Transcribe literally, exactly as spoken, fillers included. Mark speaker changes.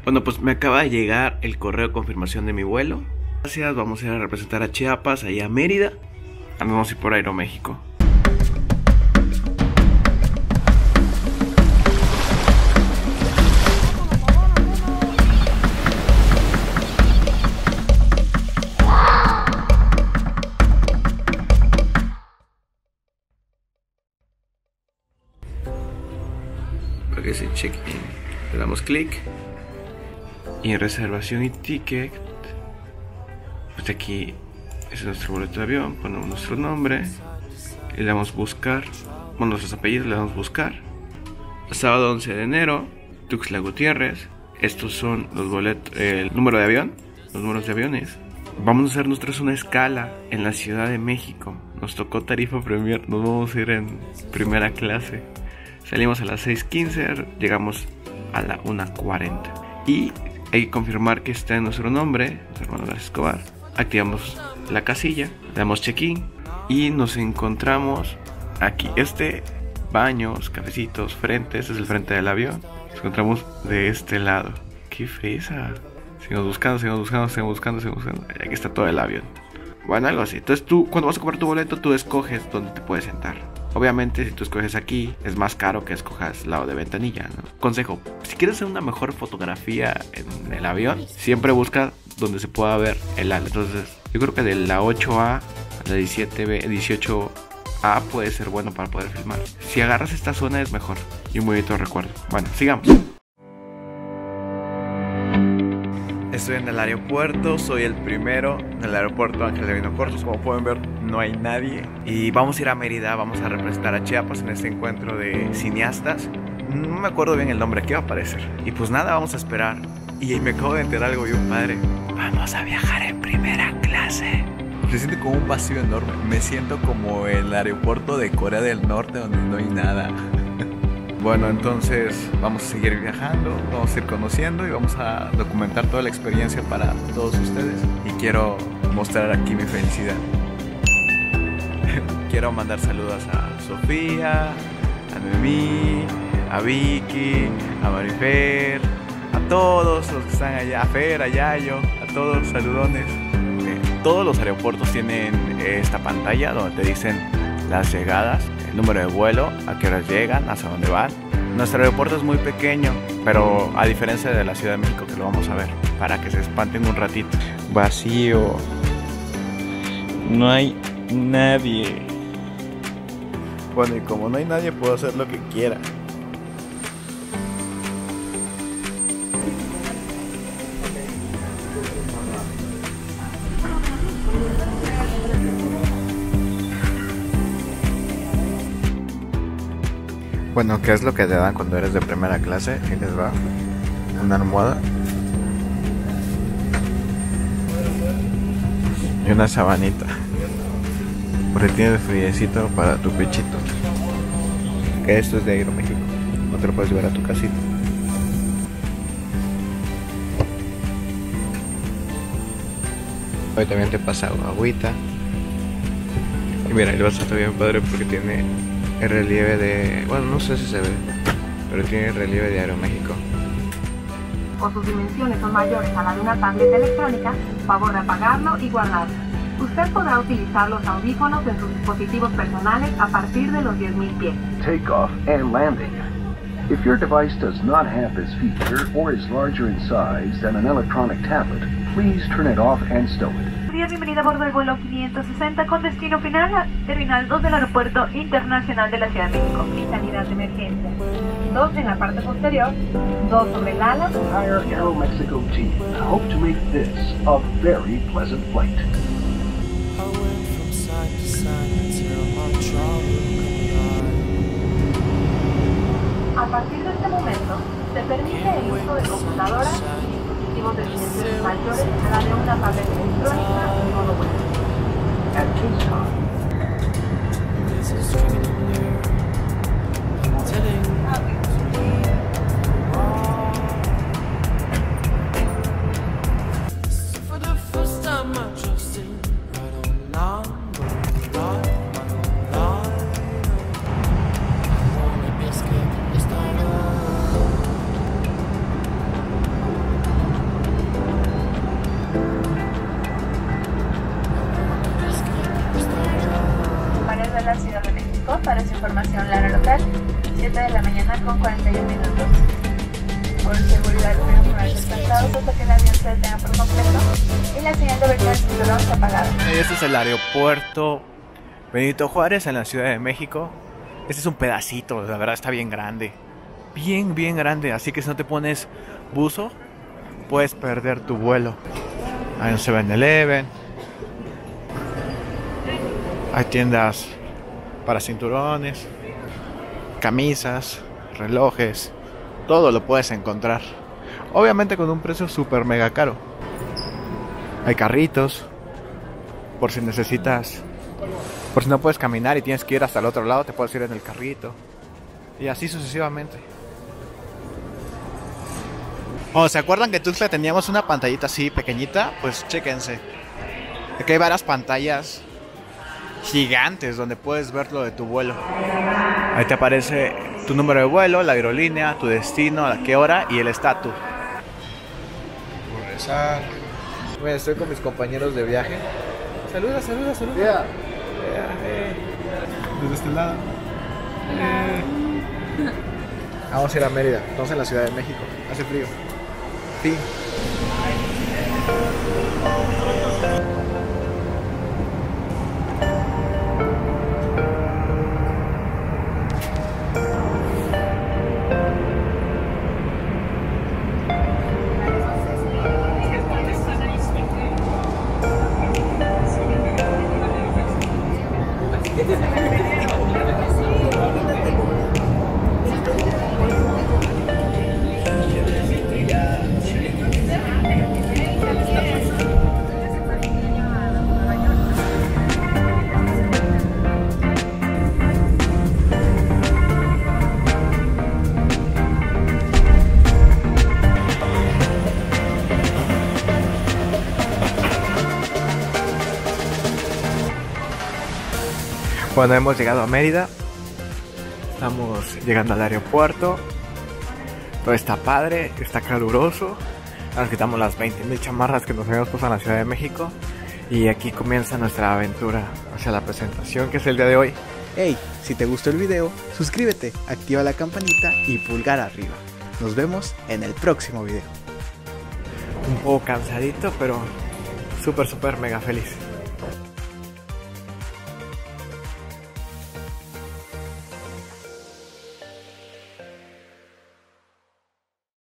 Speaker 1: Bueno, pues me acaba de llegar el correo de confirmación de mi vuelo. Gracias, vamos a ir a representar a Chiapas, allá a Mérida. Vamos a ir por Aeroméxico. Para que se check in, le damos clic y en reservación y ticket, pues aquí es nuestro boleto de avión, ponemos nuestro nombre y le damos buscar, bueno, nuestros apellidos, le damos buscar. Sábado once de enero, Tuxtla Gutiérrez. Estos son los boletos, el número de avión, los números de aviones. Vamos a hacer nosotros una escala en la Ciudad de México. Nos tocó tarifa premier, nos vamos a ir en primera clase. Salimos a las seis quince, llegamos a la una cuarenta. Y hay que confirmar que está en nuestro nombre, hermano García Escobar. Activamos la casilla, le damos check-in y nos encontramos aquí. Este, baños, cafecitos, frente, este es el frente del avión. Nos encontramos de este lado. ¡Qué fresa! Seguimos buscando, seguimos buscando, seguimos buscando, seguimos buscando. Aquí está todo el avión. Bueno, algo así. Entonces tú, cuando vas a comprar tu boleto, tú escoges dónde te puedes sentar. Obviamente, si tú escoges aquí, es más caro que escojas lado de ventanilla, ¿no? Consejo, si quieres hacer una mejor fotografía en el avión, siempre busca donde se pueda ver el ala. Entonces, yo creo que de la ocho A a la diecisiete B, dieciocho A puede ser bueno para poder filmar. Si agarras esta zona es mejor. Y un bonito recuerdo. Bueno, sigamos. Estoy en el aeropuerto, soy el primero en el aeropuerto Ángel Divino Cortos. Como pueden ver, no hay nadie. Y vamos a ir a Mérida, vamos a representar a Chiapas en este encuentro de cineastas. No me acuerdo bien el nombre que va a aparecer. Y pues nada, vamos a esperar. Y me acabo de enterar algo bien padre. Vamos a viajar en primera clase. Se siente como un vacío enorme. Me siento como el aeropuerto de Corea del Norte donde no hay nada. Bueno, entonces vamos a seguir viajando, vamos a ir conociendo y vamos a documentar toda la experiencia para todos ustedes. Y quiero mostrar aquí mi felicidad. Quiero mandar saludos a Sofía, a Noemí, a Vicky, a Marifer, a todos los que están allá, a Fer, a Yayo, a todos, saludones. Eh, todos los aeropuertos tienen esta pantalla donde te dicen las llegadas, el número de vuelo, a qué horas llegan, hacia dónde van. Nuestro aeropuerto es muy pequeño, pero a diferencia de la Ciudad de México, que lo vamos a ver, para que se espanten un ratito. Vacío. No hay nadie. Bueno, y como no hay nadie, puedo hacer lo que quiera. Bueno, ¿qué es lo que te dan cuando eres de primera clase? Ahí les va una almohada y una sabanita, porque tienes friecito para tu pechito. Que esto es de Aeroméxico, no te lo puedes llevar a tu casita. Hoy también te pasa agüita. Y mira, el vaso está bien padre porque tiene el relieve de... Bueno, no sé si se ve, pero tiene el relieve de Aeroméxico.
Speaker 2: O sus dimensiones son mayores a la de una tableta electrónica, favor de apagarlo y guardarlo. Usted podrá utilizar los audífonos en sus dispositivos personales a partir de los diez mil pies.
Speaker 3: Takeoff and landing. If your device does not have this feature or is larger in size than an electronic tablet, please turn it off and stow it.
Speaker 2: Bienvenida a bordo del vuelo quinientos sesenta con destino final a Terminal dos del Aeropuerto Internacional de la Ciudad de México. Y salida de emergencia. Dos en la parte posterior, dos sobre el ala.
Speaker 3: Entire Aeromexico team hope to make this a very pleasant flight.
Speaker 2: A partir de este momento, se permite el uso de computadoras y dispositivos de dimensiones mayores a la de una tableta electrónica en modo web.
Speaker 3: At this time,
Speaker 4: seguridad para los traslados hasta que el avión se detenga por completo y la señal de alerta del cinturón se apagada.
Speaker 5: Este es el aeropuerto Benito Juárez en la Ciudad de México. Este es un pedacito, la verdad está bien grande. Bien, bien grande. Así que si no te pones buzo, puedes perder tu vuelo. Hay un seven eleven. Hay tiendas para cinturones, camisas, relojes. Todo lo puedes encontrar. Obviamente con un precio súper mega caro. Hay carritos. Por si necesitas... Por si no puedes caminar y tienes que ir hasta el otro lado, te puedes ir en el carrito. Y así sucesivamente. Oh, ¿se acuerdan que en Tuxtla teníamos una pantallita así pequeñita? Pues chéquense. Aquí hay varias pantallas gigantes donde puedes ver lo de tu vuelo. Ahí te aparece tu número de vuelo, la aerolínea, tu destino, a qué hora y el estatus. Regresar. Bueno, estoy con mis compañeros de viaje. Saluda, saluda, saluda. Yeah. Eh, desde este lado. Eh. Vamos a ir a Mérida. Estamos en la Ciudad de México. Hace frío. Fin. Bueno, hemos llegado a Mérida. Estamos llegando al aeropuerto. Todo está padre, está caluroso. Nos quitamos las veinte mil chamarras que nos habíamos puesto en la Ciudad de México. Y aquí comienza nuestra aventura hacia la presentación, que es el día de hoy.
Speaker 6: Hey, si te gustó el video, suscríbete, activa la campanita y pulgar arriba. Nos vemos en el próximo video.
Speaker 5: Un poco cansadito, pero súper, súper mega feliz.